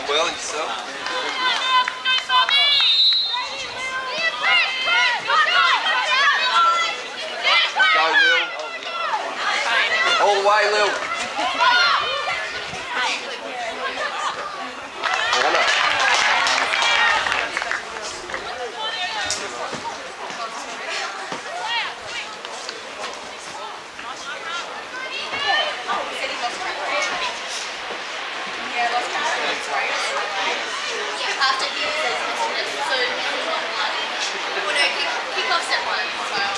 well and yourself? Go, Lil. All the way, Lil. After he says so well, no, kick off at 1,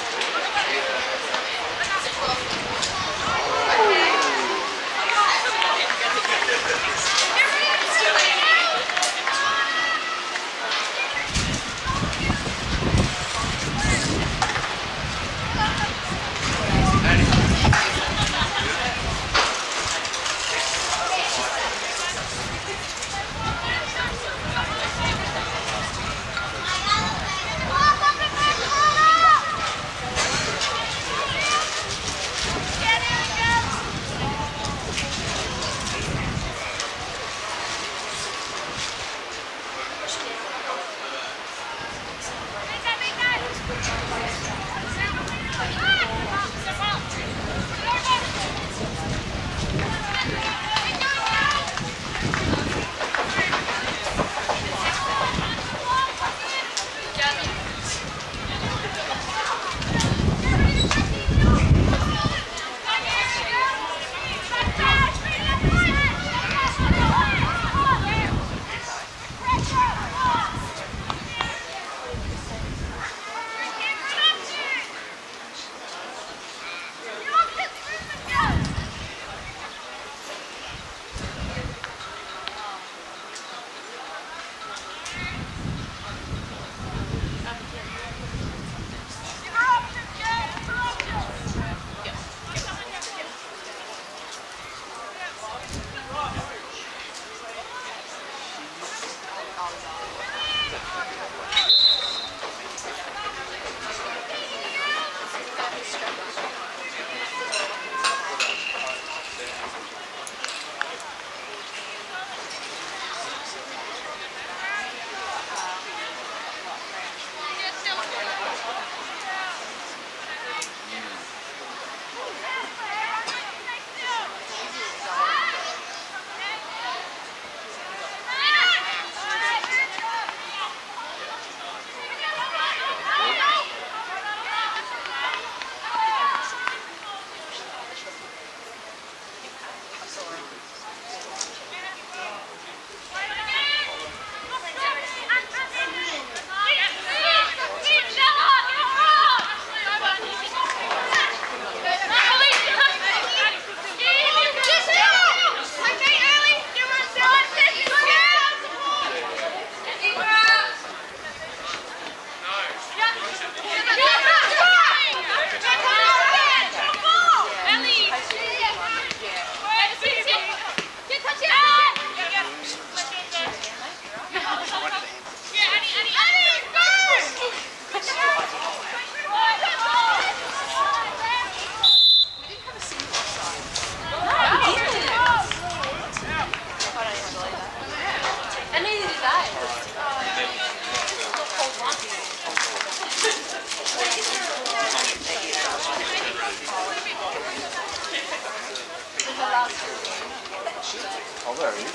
Oh, there he is.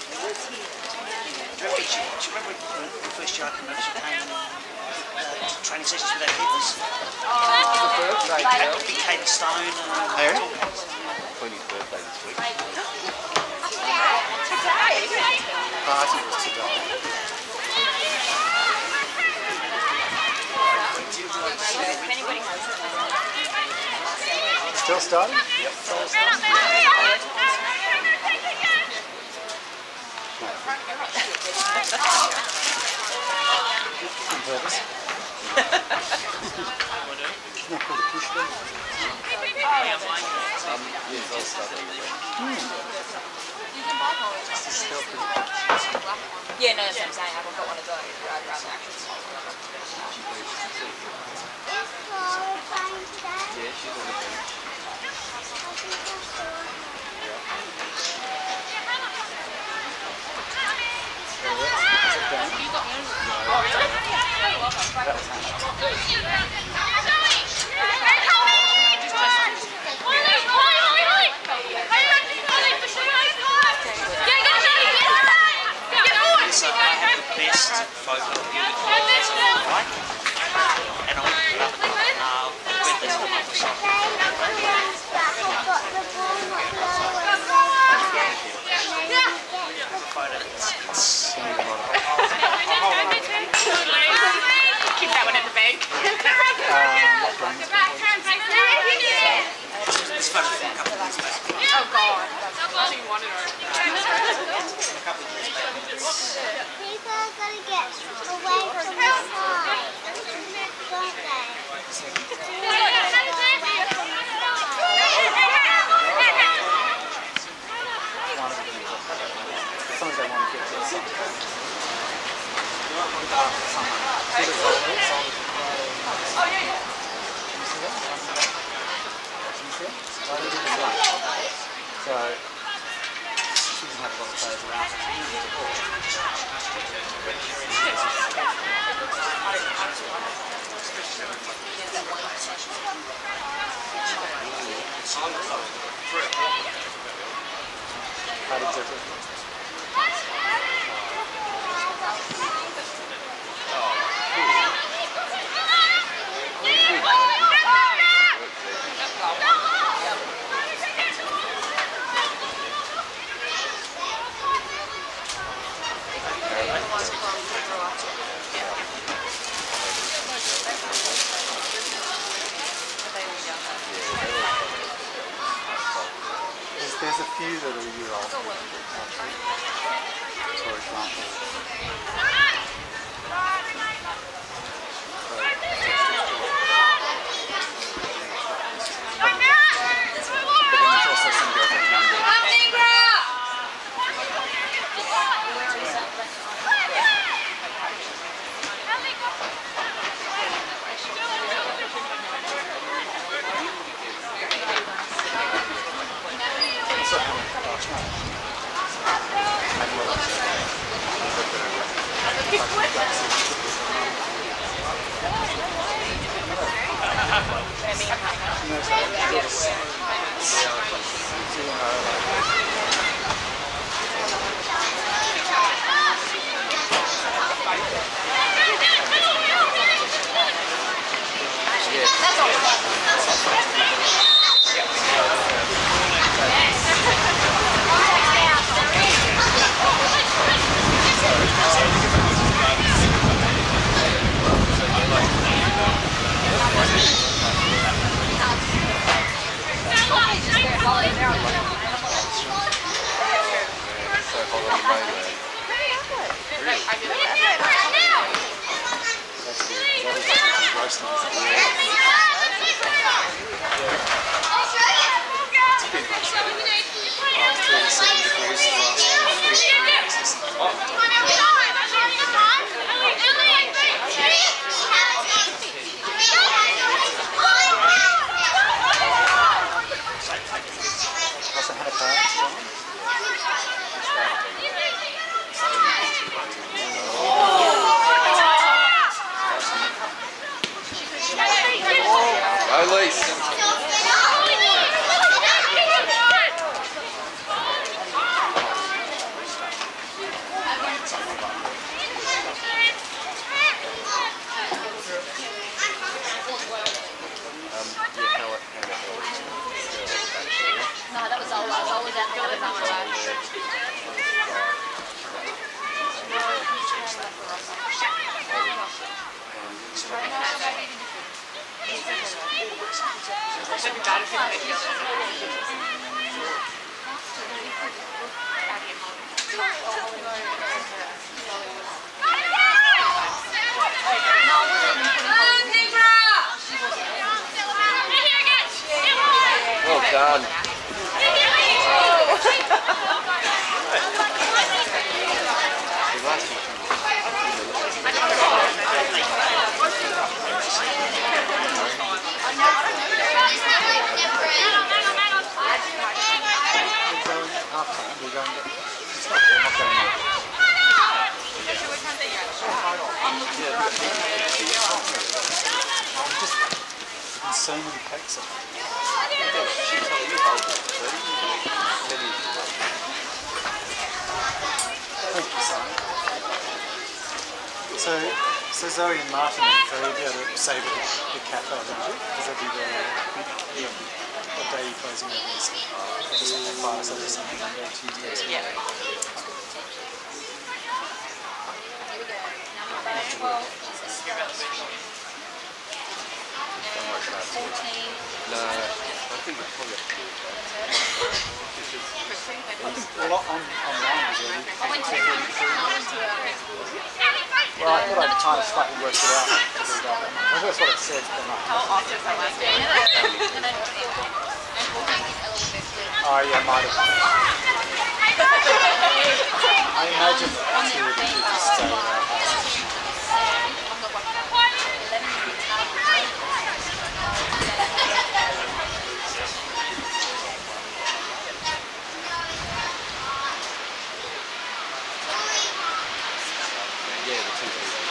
Do you remember the first year I came training sessions with our kids? Became Stone. Queenie's birthday this week. today? Party was today. Still starting? Yep. Still starting. On purpose. It's not called a push then? Yes, I'll start Yeah, no, that's what I'm saying. I've got one of those. I'd rather actually smoke one. Yeah, she's on the bench. Keep that one in the bag. Oh God, that's you wanted her. People are going to get away from the side, don't they? So, she doesn't have a lot of players around. How did you do? There's a few that are a year old. For example. But then there's also some girls that are younger. Well done. so many cakes on it. She told you how to Thank you, Simon. So Zoe and Martin and Ferry will be able to save at the cafe, won't you? Because they'll be there. What day are you closing at this? Just like 5 or something, Monday, Tuesday. Yeah. Well, 14. No, I think we probably have to do it. Well, online as well. I went to Well, I thought I'd kind of slightly worked it out. I think that's what it said. how often is my last day? And then 14 is elevated. Oh yeah, might have. I imagine that two of them would just stay Yeah, the two people.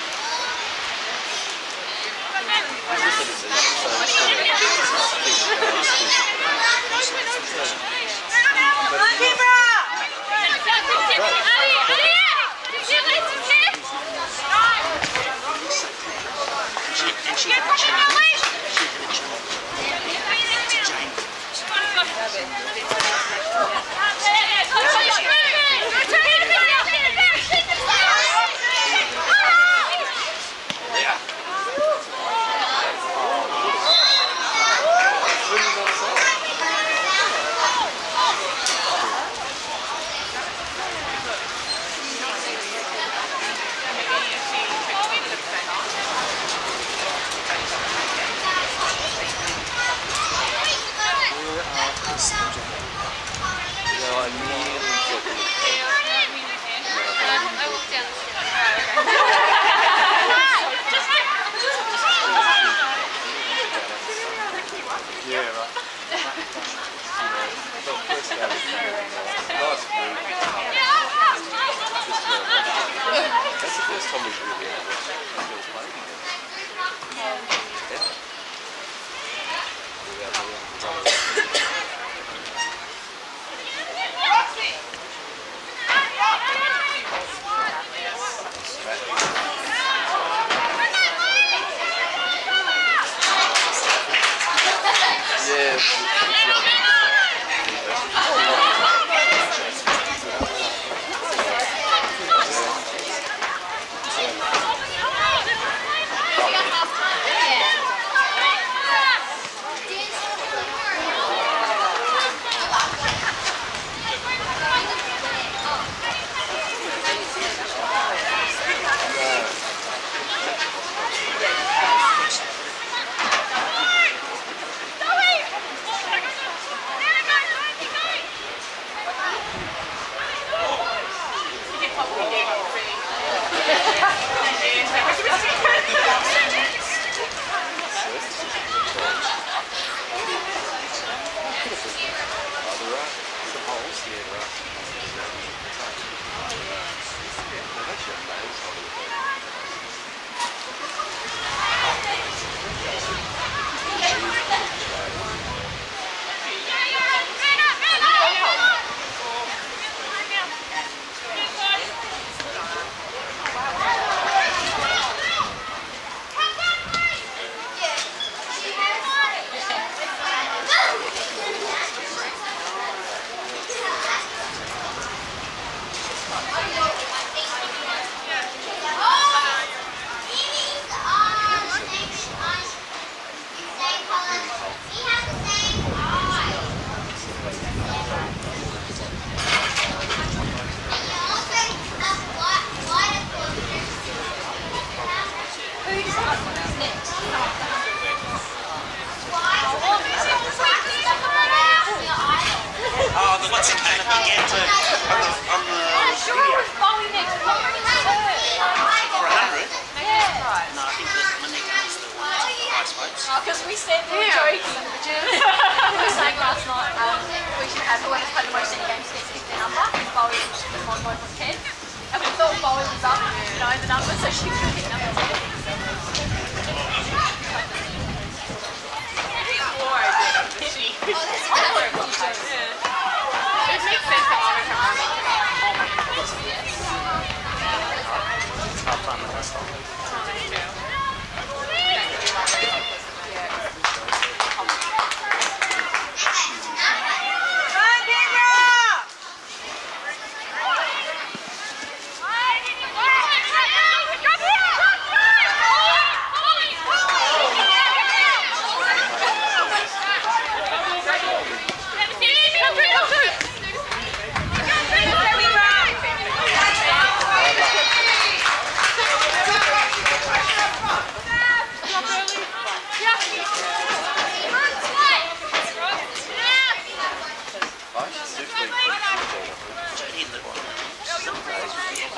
Because we said we were joking in the gym. We were saying last night we should have whoever's played the most in games gets to pick the number. And Bowie was 10. And we thought Bowie was up, the number, so she could pick number 10.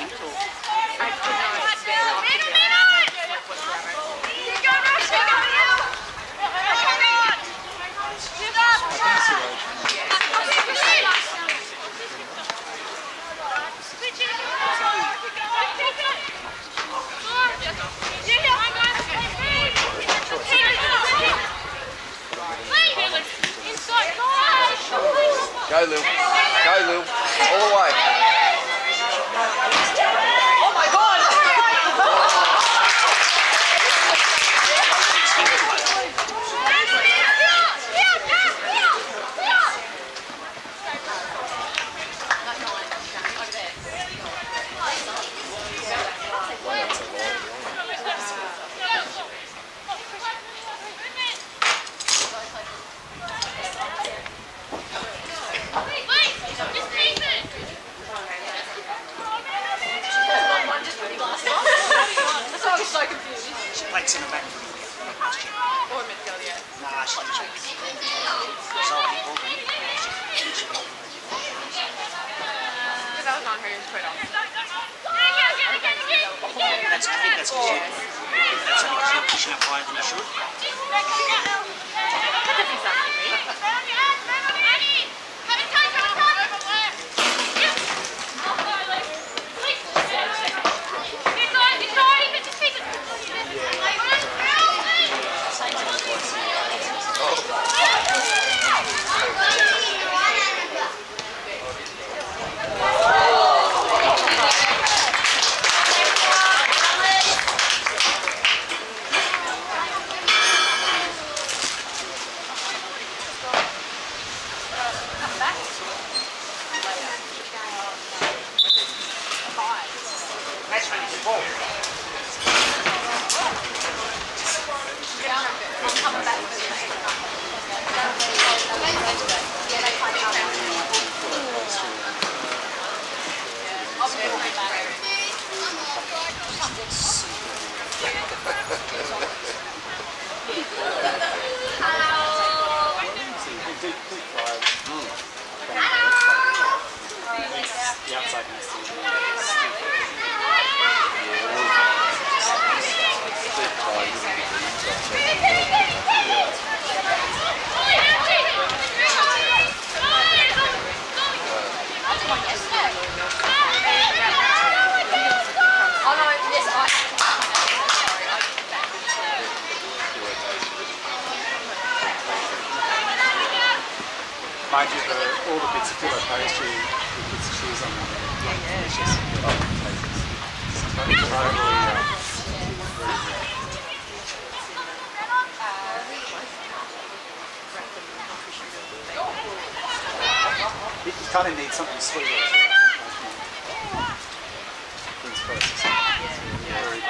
hint or? I could not bear it whatsoever. Go, Lou. Go, Lou. All the way. Oh my god! So confused. She played centre back for me last year. Or midfield, yeah. Nah, she didn't. So I think That was on her Twitter. that's, I think that's good. That's only because you're pushing up higher than you should. That doesn't sound like me. The outside needs to be mind you, all the bits of pillow pastry with bits of cheese on them, it's just you kind of need something sweeter too. Things first. Very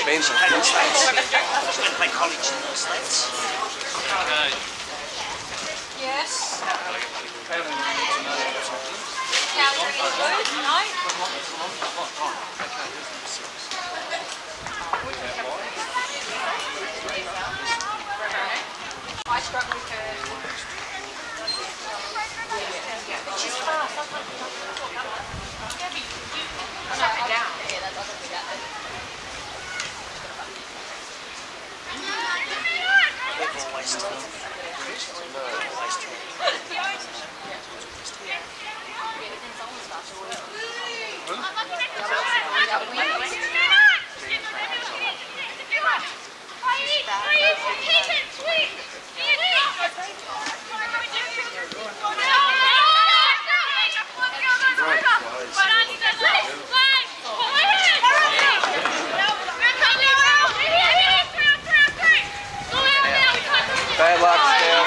expensive. Play in the States. I was going to play college in the States. Yes. Calorie food? No? I struggle with her. But she's fast. I'm not down. Yeah, that doesn't be that. Always to them. Always to them. Bad luck, still.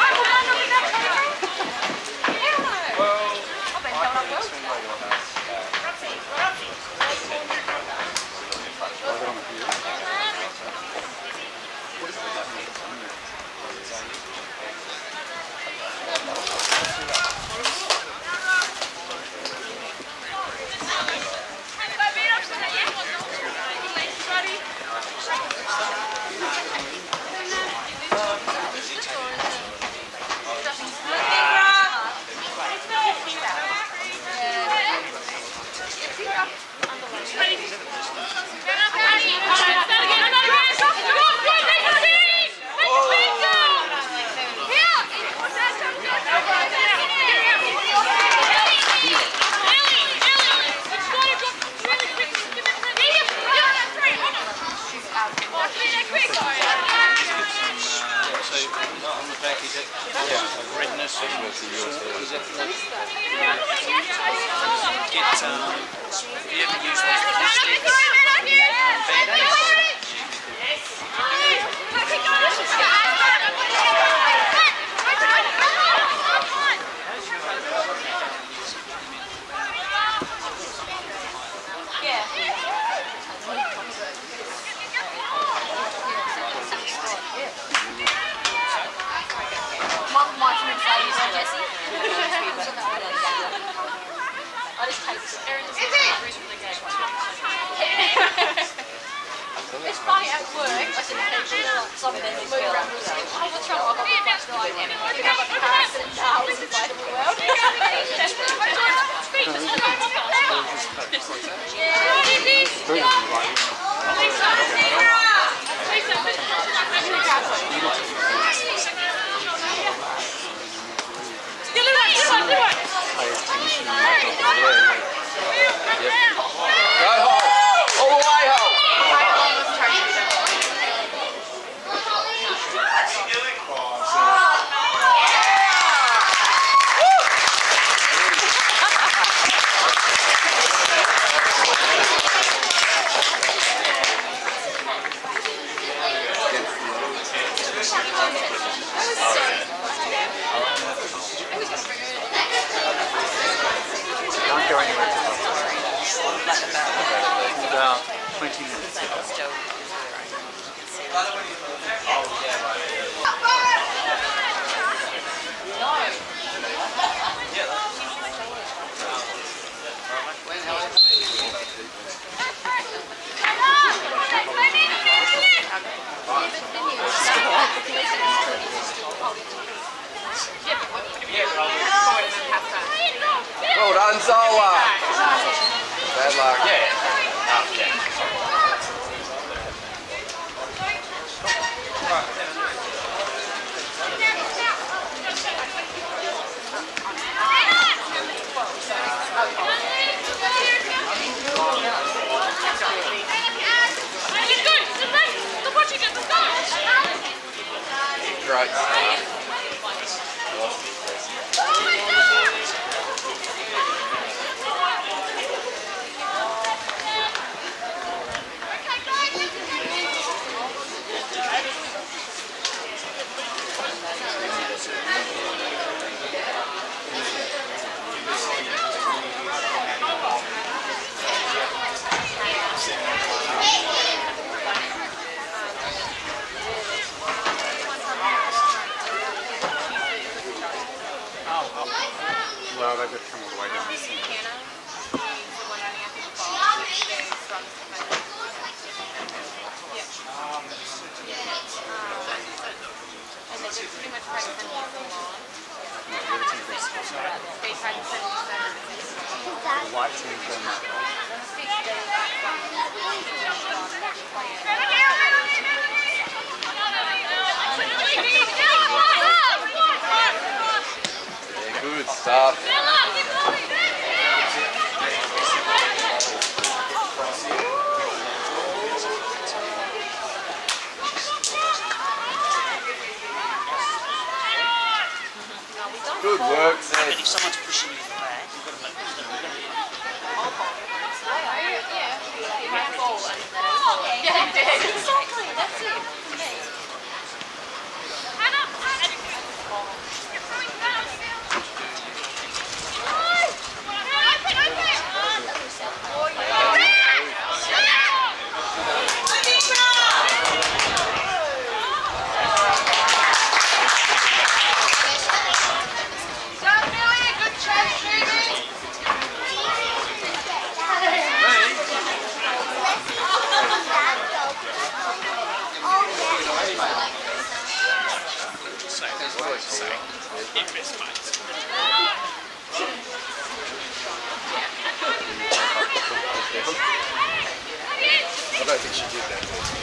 It's funny at work, I see people something they move around and say, oh, what's wrong? I've got the flash light and you have like cars and towels inside of the world. Go home! All the way home! Can't go anywhere till about 20 minutes. Well done, Zola! Bad luck. Yeah. Great. The white team going Yeah, good stuff. Good work, Zed. If someone's pushing you in the back, you've got to make I don't think she did that.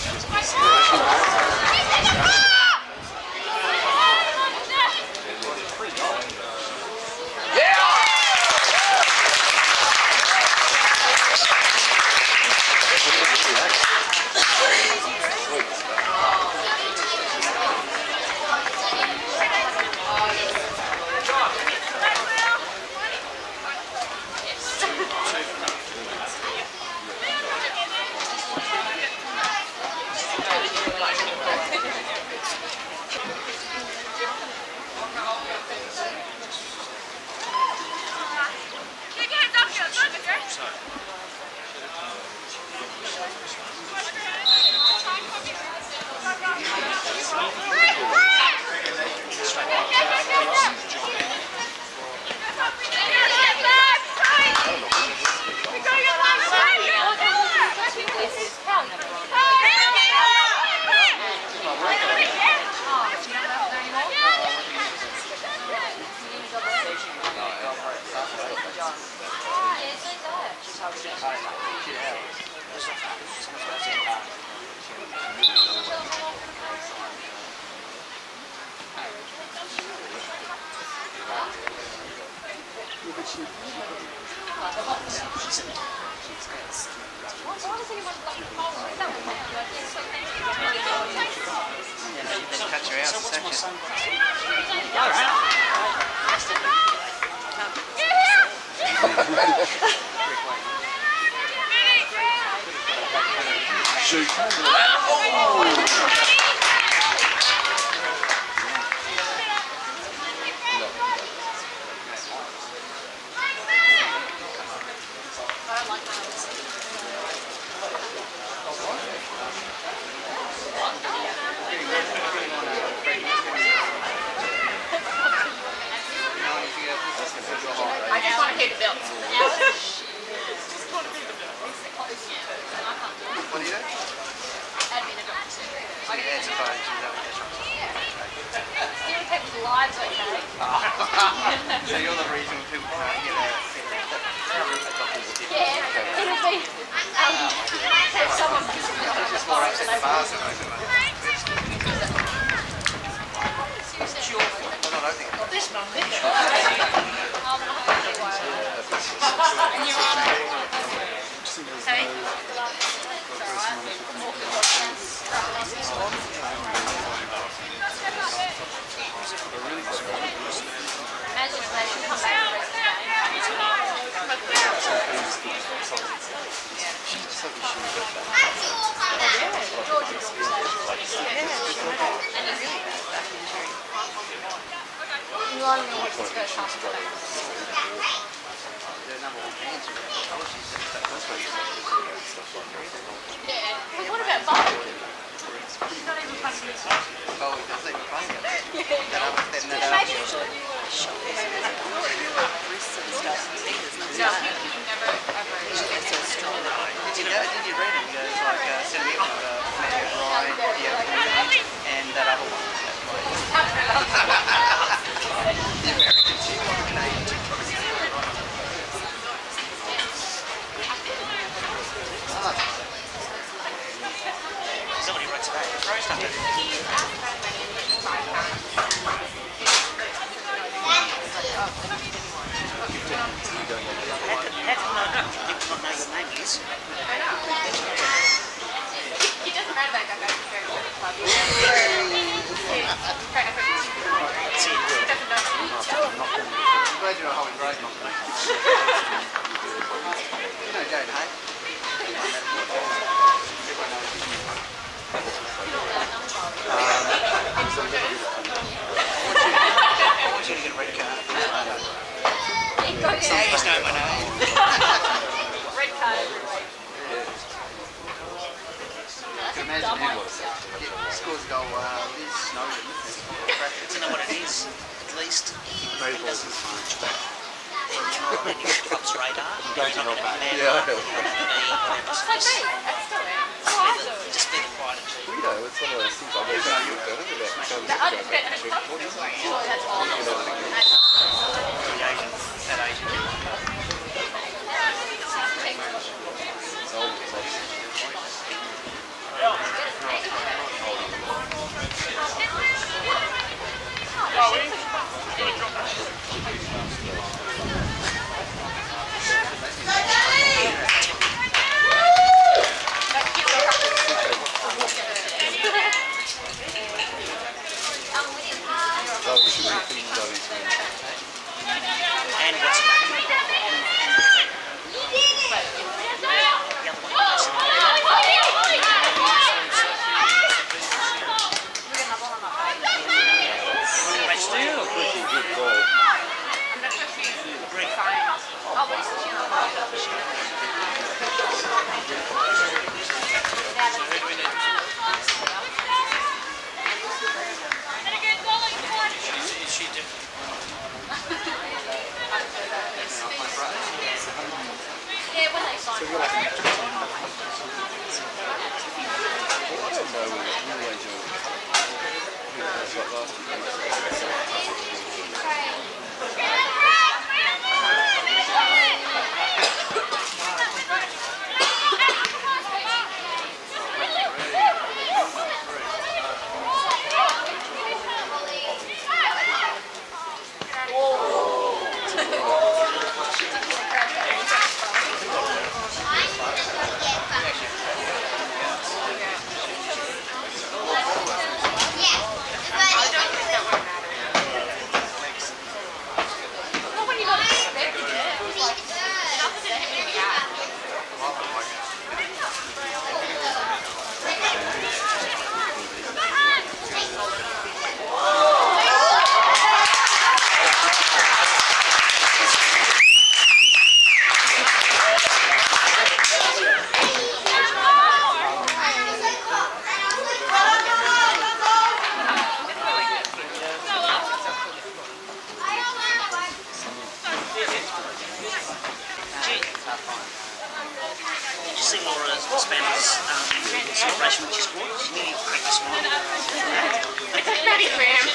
Shoot. I just want to hear the belt. What do you do? Admin and doctor. I get Yeah, it's a phone. stealing people's lives, okay? So you're the reason people can't get a Yeah, it'll be have someone visit me on the forest and they will. this Monday. Imagine if they should come back and rest the You want to know what's his first half of the day? Yeah. But what about Bob? She's not even funny. Oh, he doesn't even play it. Maybe you should. No, you never ever. Did you read it? He goes like, send me Mayor Ryan, and that other one. is. I know. It doesn't matter that I go to the club. I'm glad you're a Holly Grove knocker. You know Jane, hey? I want you to get a red card. Please know my name. Red card every week. You can imagine who scores a goal, Liz Snowden. To know what it is, at least. Mayball's is fine. You're not on your club's radar. Glad You're you not held going to back. be just be the quiet and You know, it's one of those things I've always done about comes That Asian. and what's celebration when she scored? She nearly cracked a smile. Maddie Graham.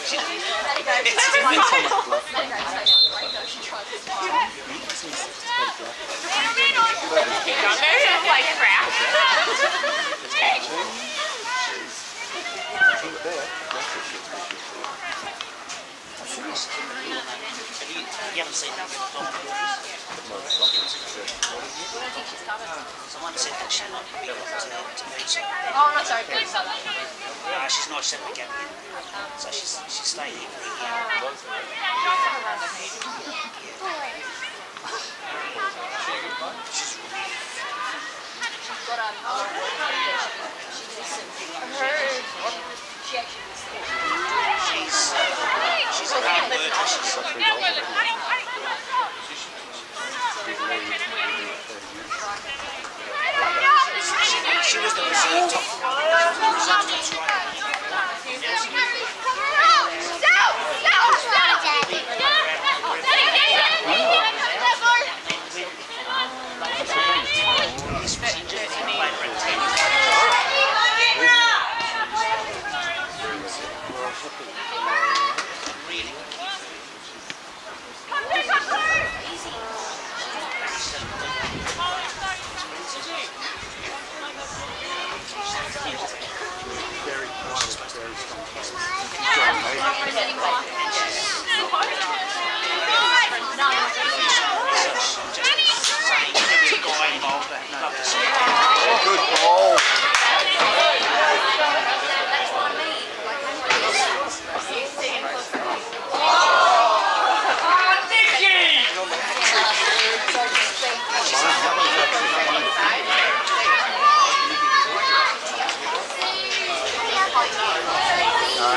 You haven't seen that with someone said that she might be able to meet someone. Oh, not sorry, please. She's not, she's having a gap year. So she's staying here for a year. She's got she listened. She actually listened. She's a hard worker. She was the reserve top.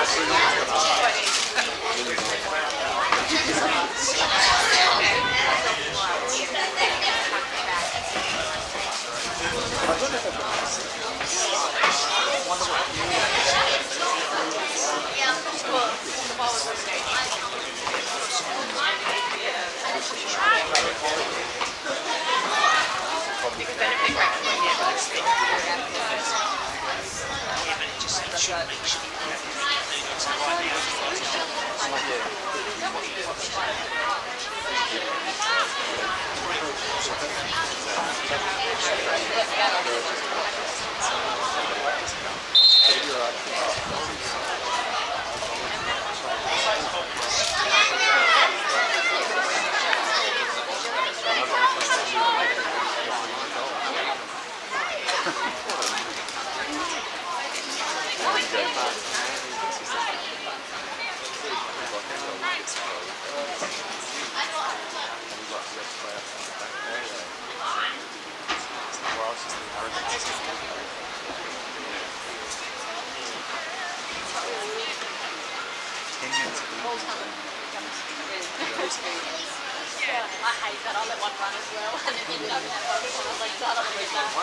I hate that. I'll let one run as well. And then you know that one. I was like, I don't really know.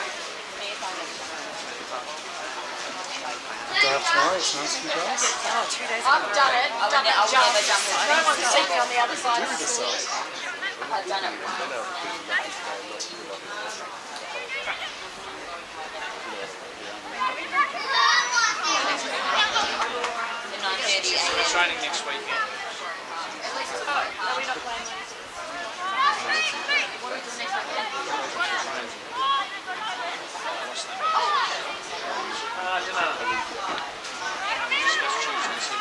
Day off tomorrow, it's nice for you guys. Oh, 2 days ago. I've done it. I've done it. I'll never jump it. No one can see me on the other side. Do yourself. I've done it once. We're training next weekend. Are we not playing Wednesday? What are we doing next weekend? I don't know. Discuss Tuesday and see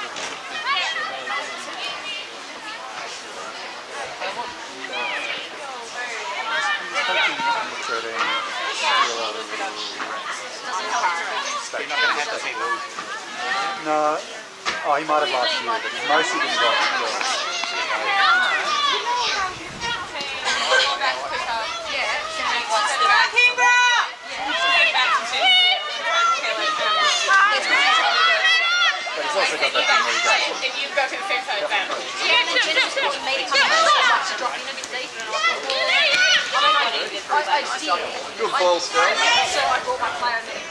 No. Oh, he might have last year, but he's mostly been involved with girls. But he's also got that thing where he goes, If you go to the Femto family. Good balls, Phil. So I bought my player and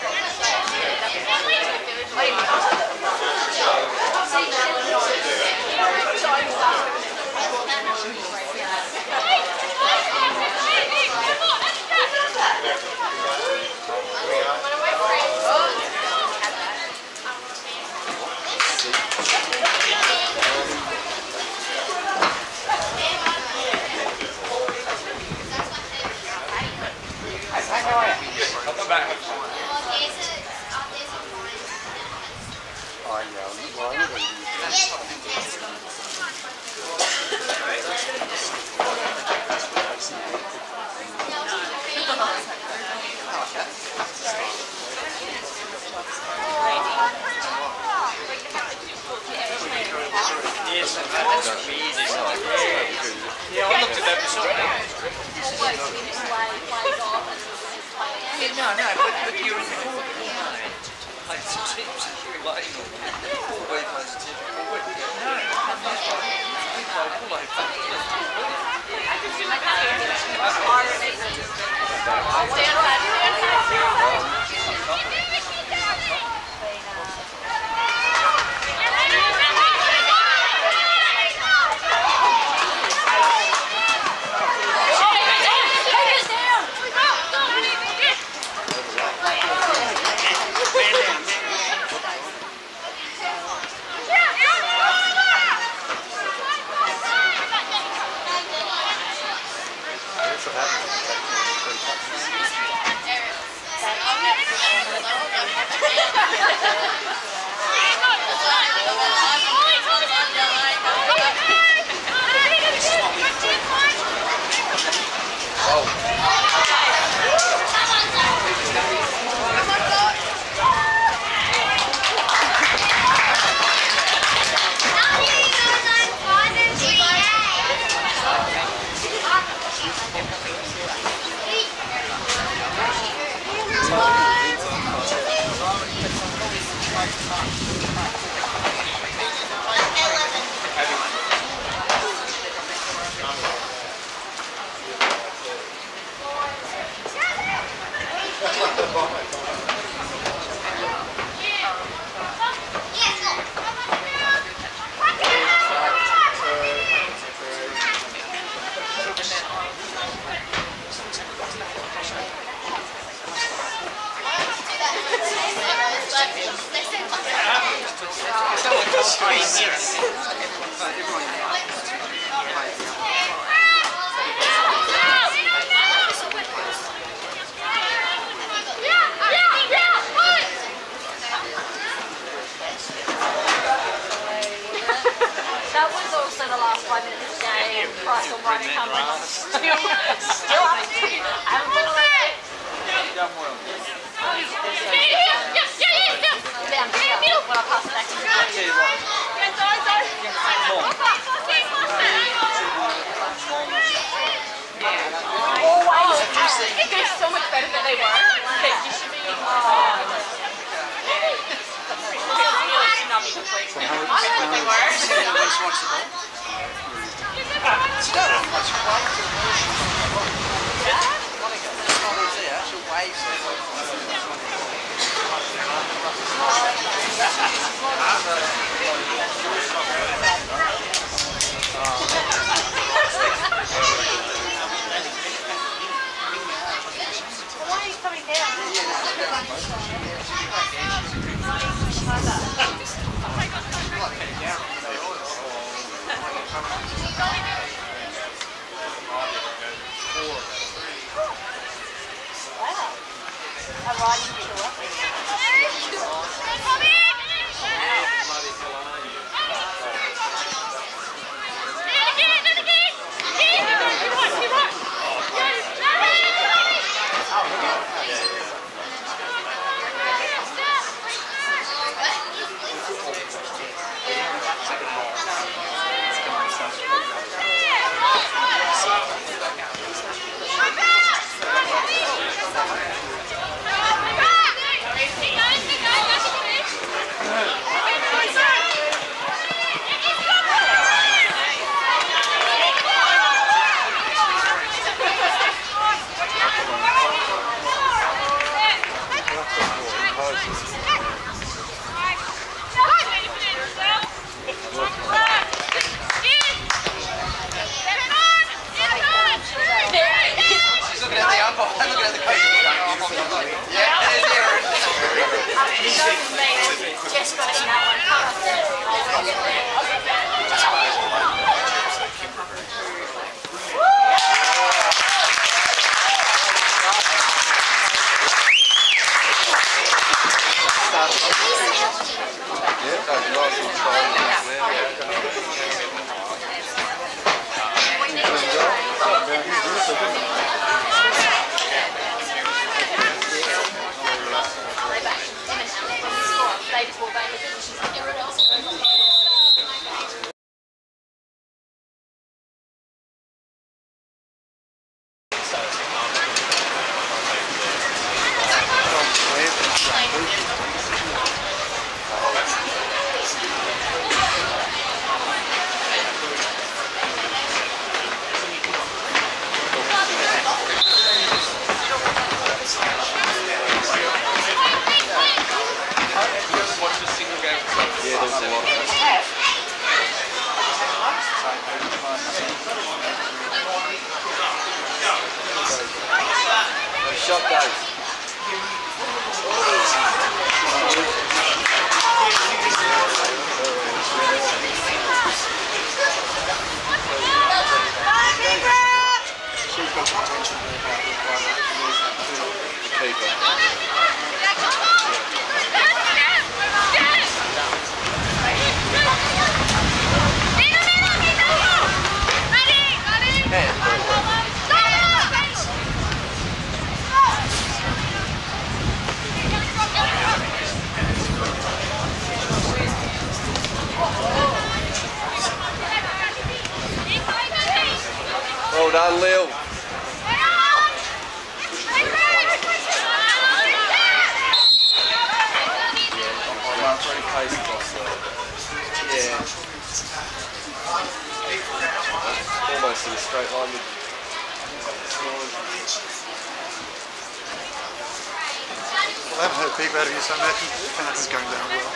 I'll come back. oh yeah, well, I never use Yes, that's easy. Yeah, I looked at that myself. Yeah, no, but you're in the court. Like some teams are very late. Always those teams. No, That's what happens. That was also the last 5 minutes of the game. Price on right and come on. Still up. I haven't bought it. Done well. Down here when I pass it back to you. Always. They're so much better than they were. You should be. I don't think they were. Why are you coming down? Wow. A riding tour. Just got it in that one. I'll get Shot guys. Well done, Lil. Pretty pace across there. Yeah. Almost in a straight line with I haven't heard a peep out of you, so I imagine this is going down well.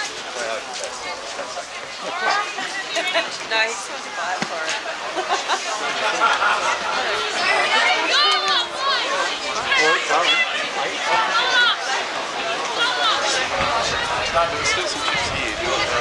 No, he just wants to buy it for it. Or it's There's still some chips here. Do you want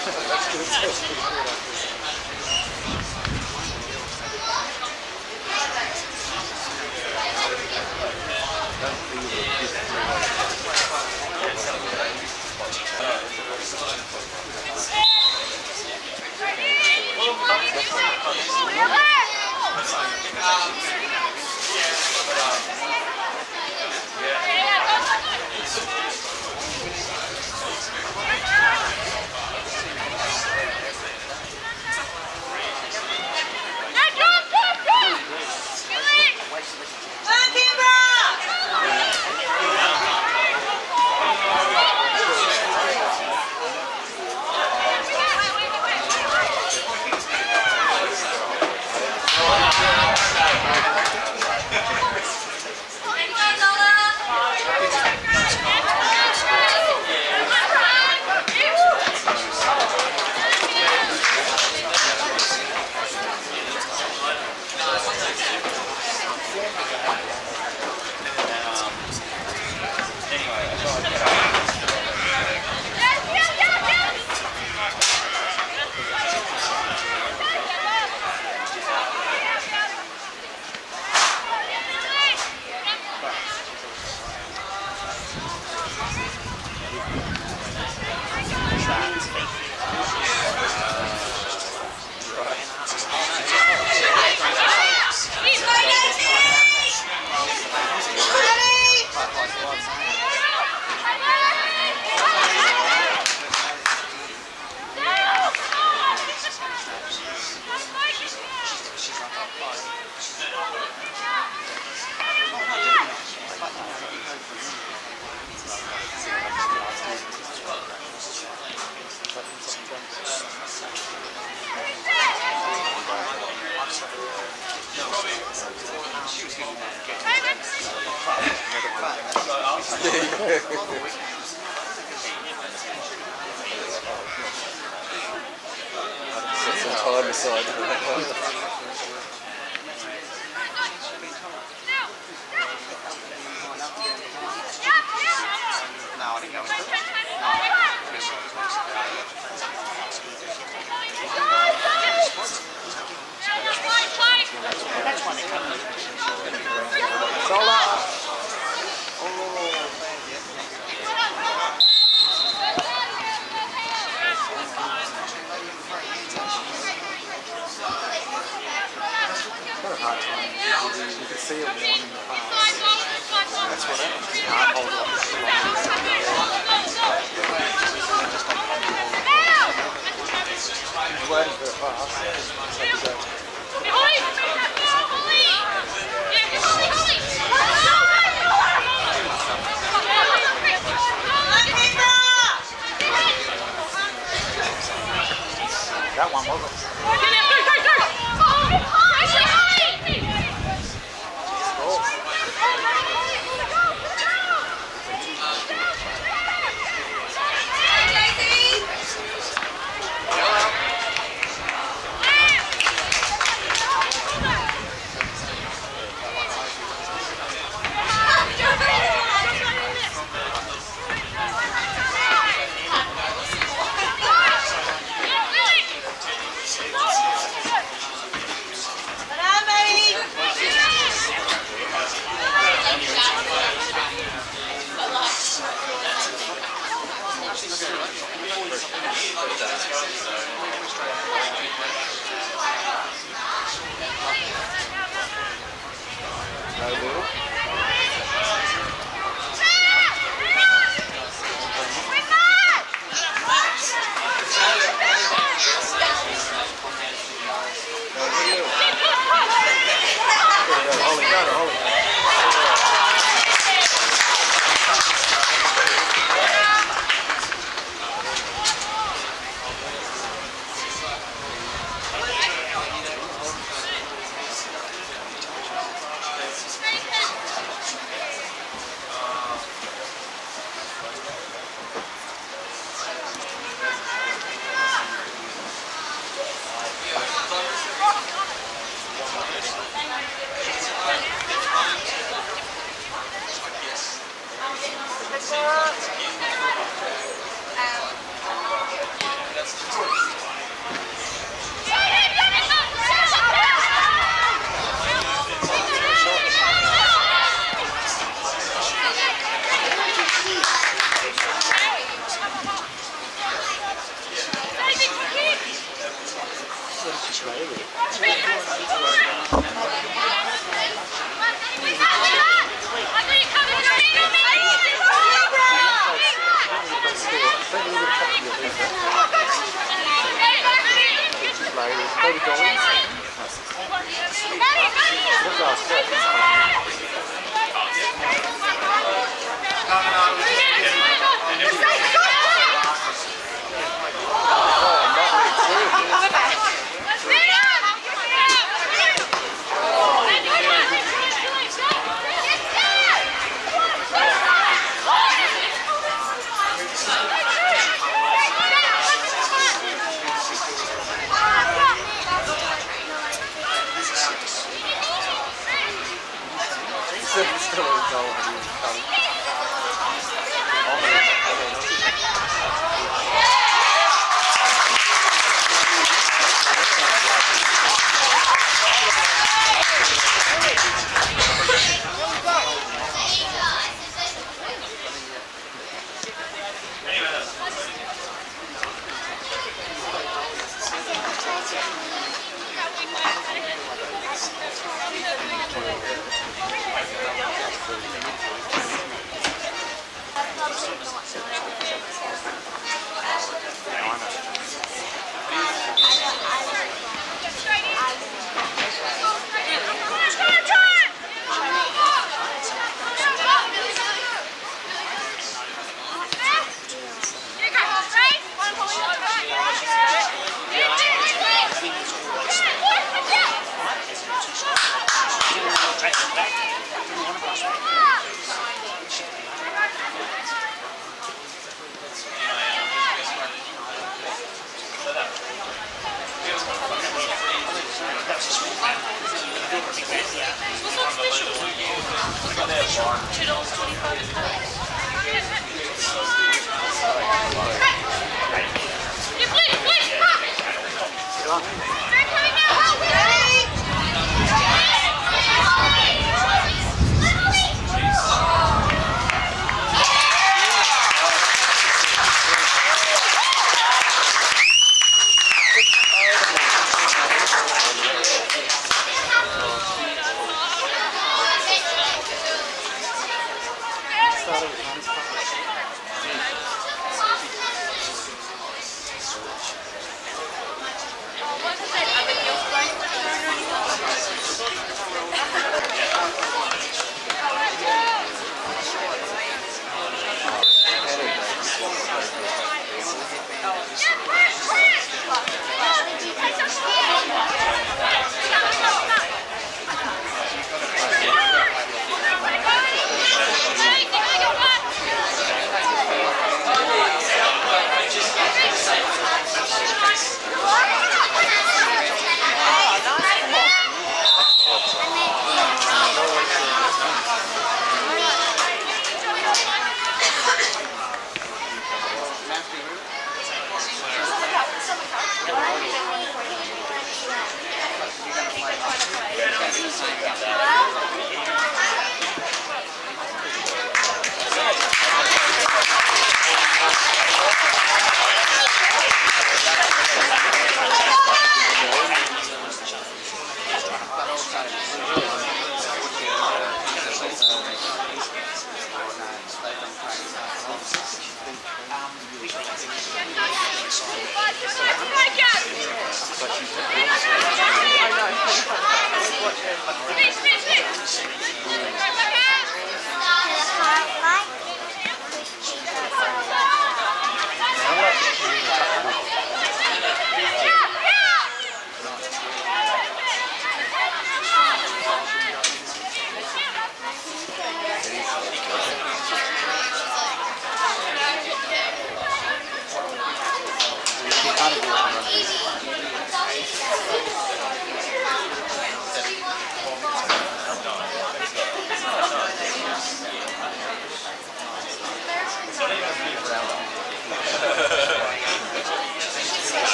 Some time aside. No, I didn't go into it. That's one that comes. Sola! Quite a hard time. You can see it more in the past. That's what happens. You can't hold it off. He's waiting for a pass. That one wasn't. Let's go.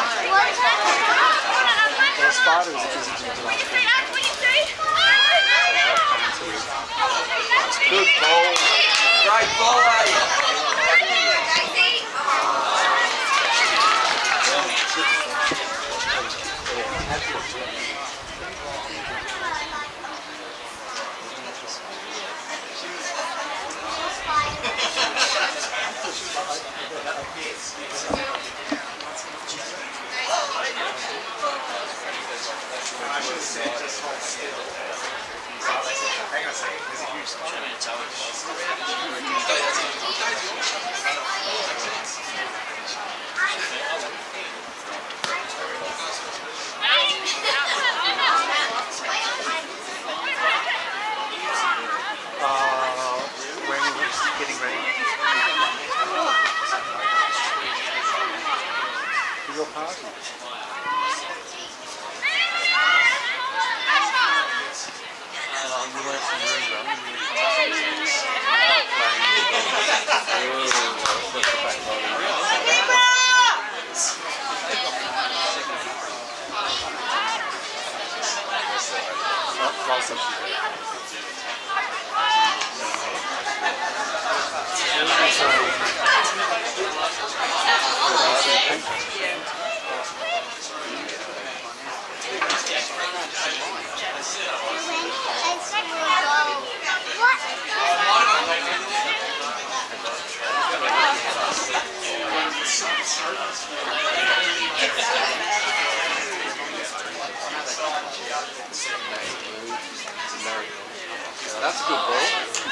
The spider was busy doing the last one. Good ball. Great ball, Eddie. I should have said just hold still. Hang on a second, there's a huge when he was getting ready. For your party. You went from Roomba. That's a good ball.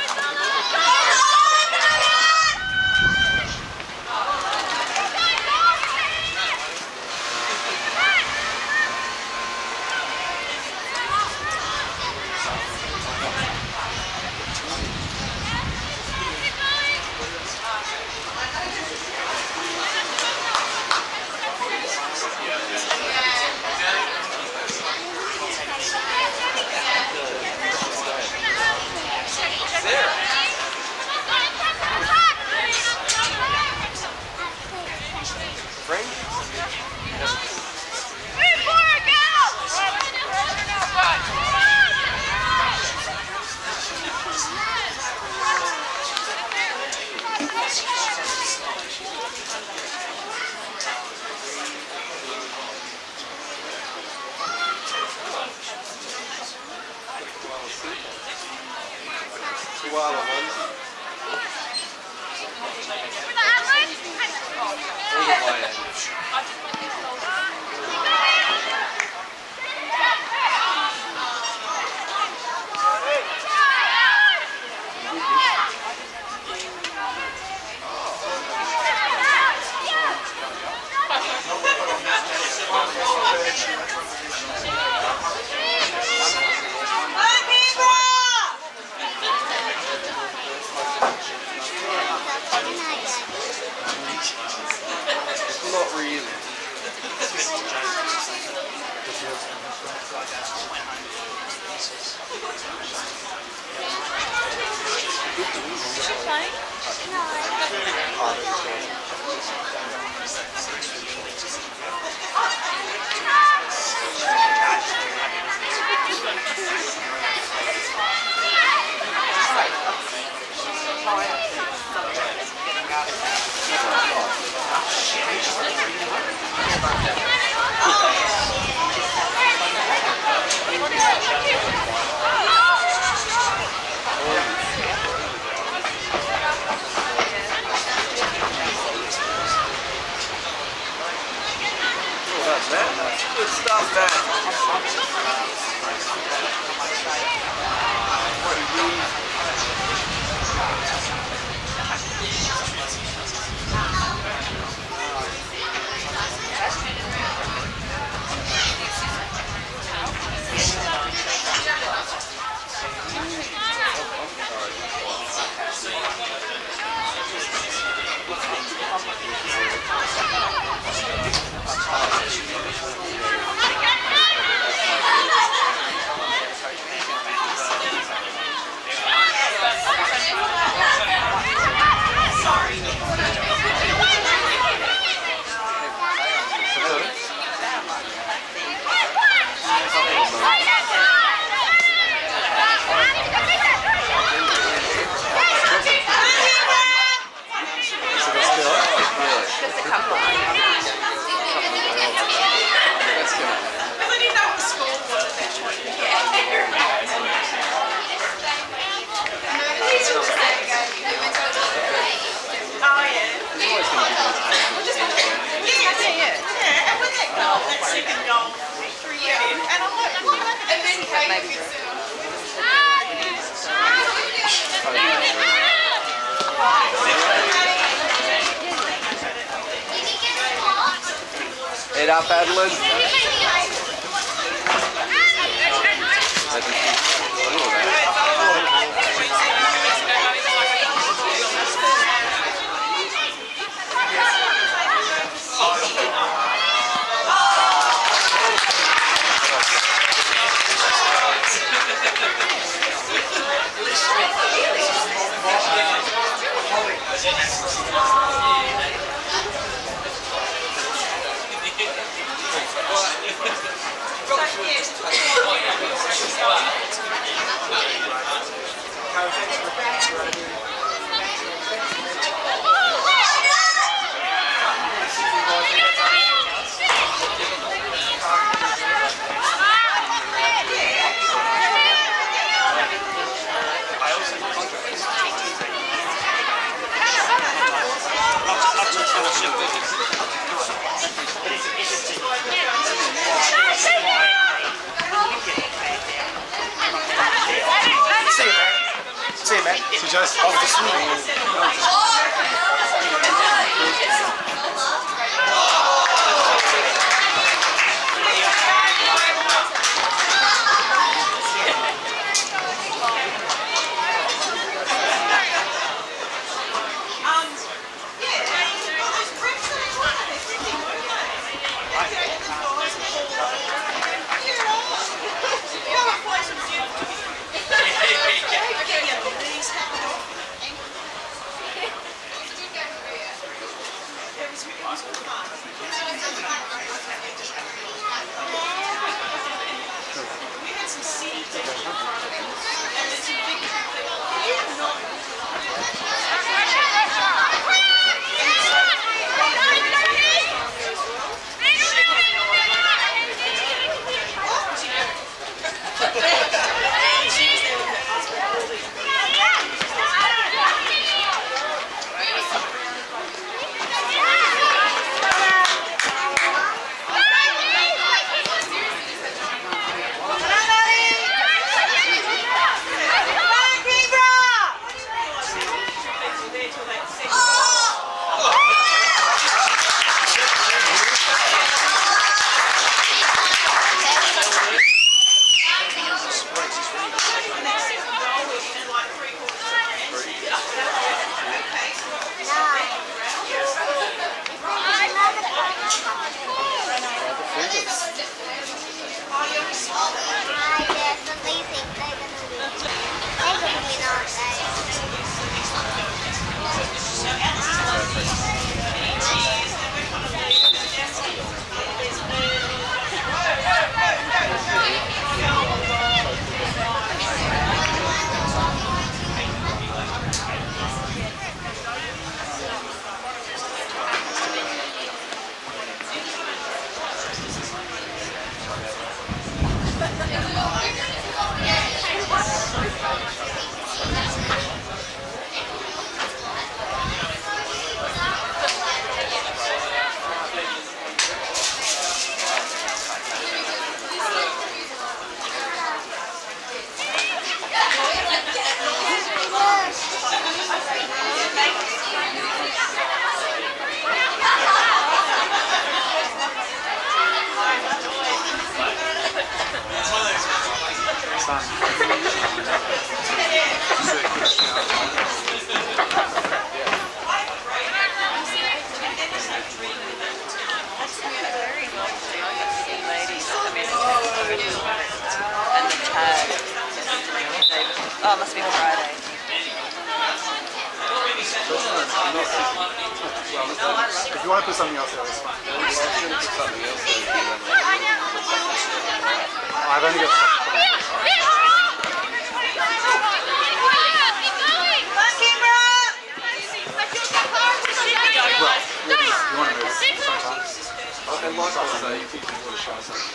Not really. Good stuff, man. Maybe Drew. Head up, Adeline. See you, man. See you, Joyce. Oh, the Oh, it must be on Friday. If you want to put something else there, it's fine. I've only got stuff. Well, you want to move sometimes. And like I say, if you want to try something.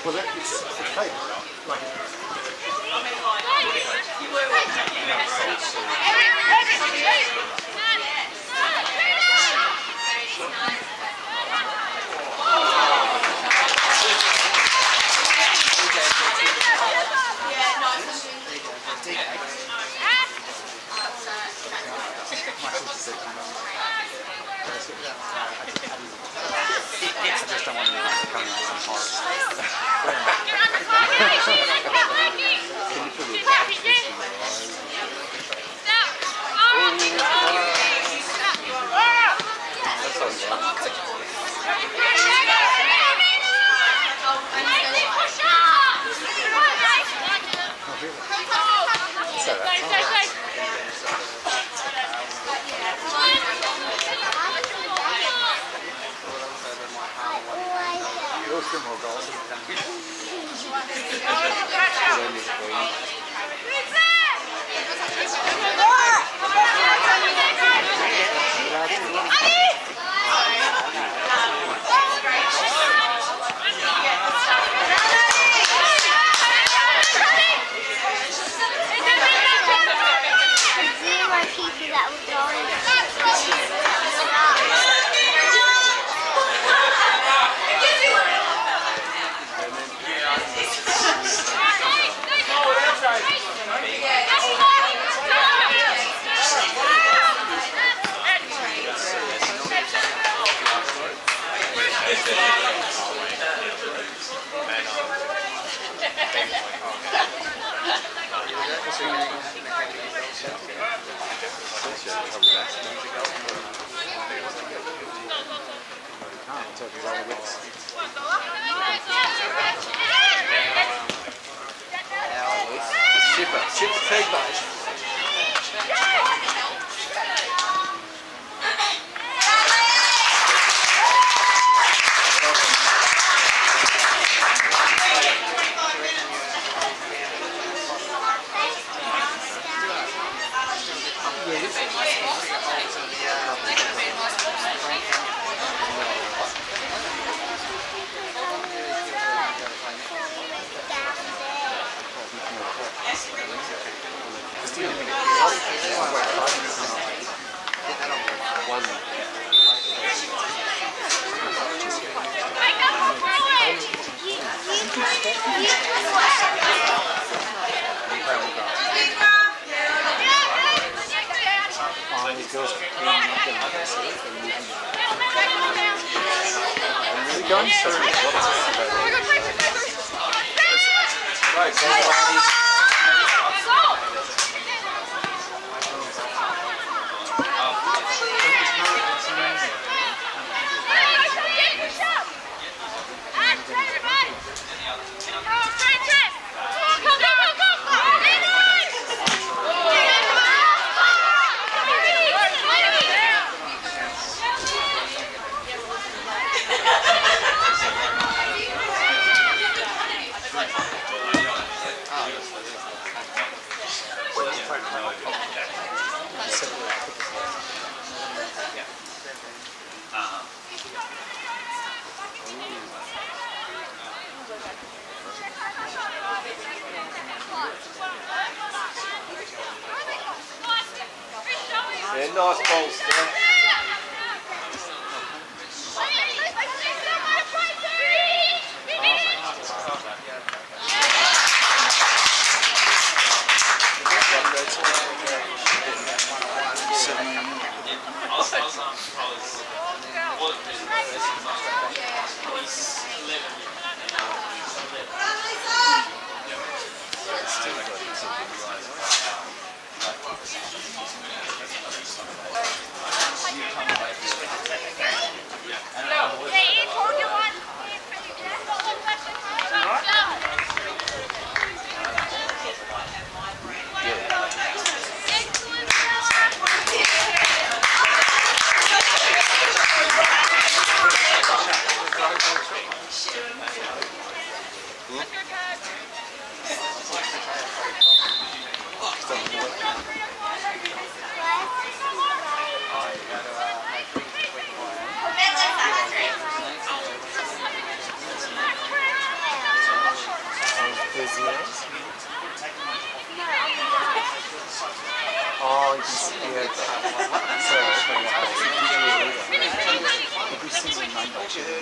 Well, it's fake. Like, I just don't want to be coming out from forest. Super pig bite. Yeah, nice balls there. Oh, you can see it. So, every single number.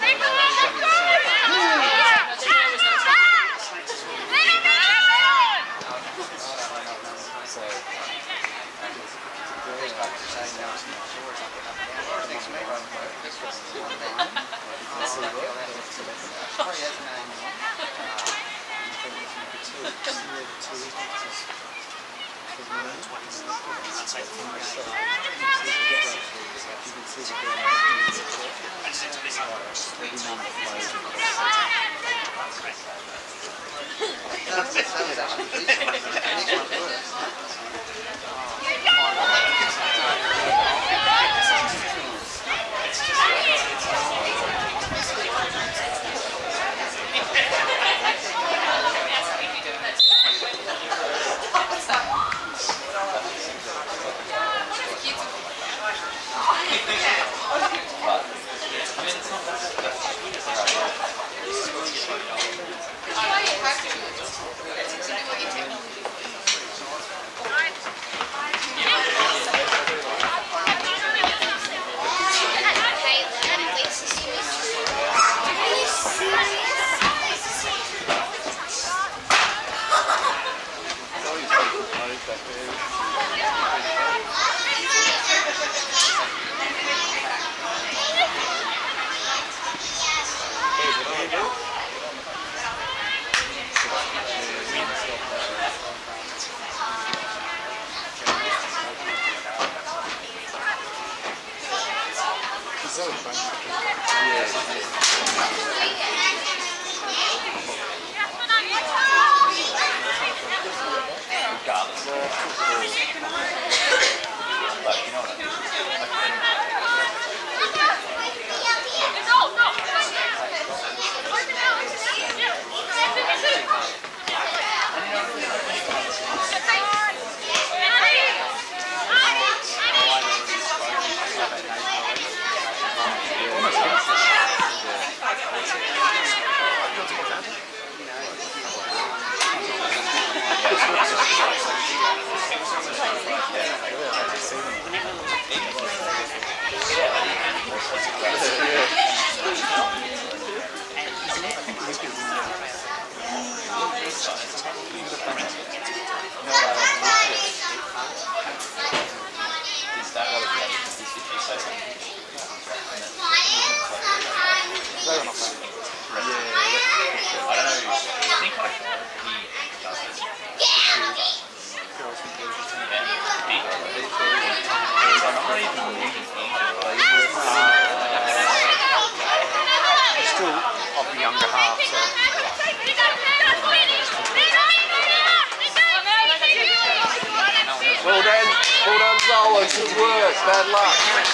Well done, Zolo. Good work. Bad luck.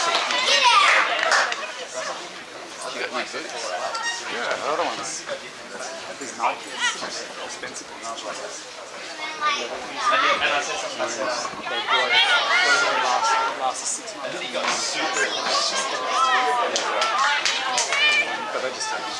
Yeah, the other ones. These Nike, expensive Nike. Last 6 months. But they just take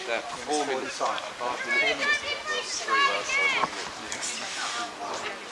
They're 4 minutes. 4 minutes. Well, 3 last time, wasn't it?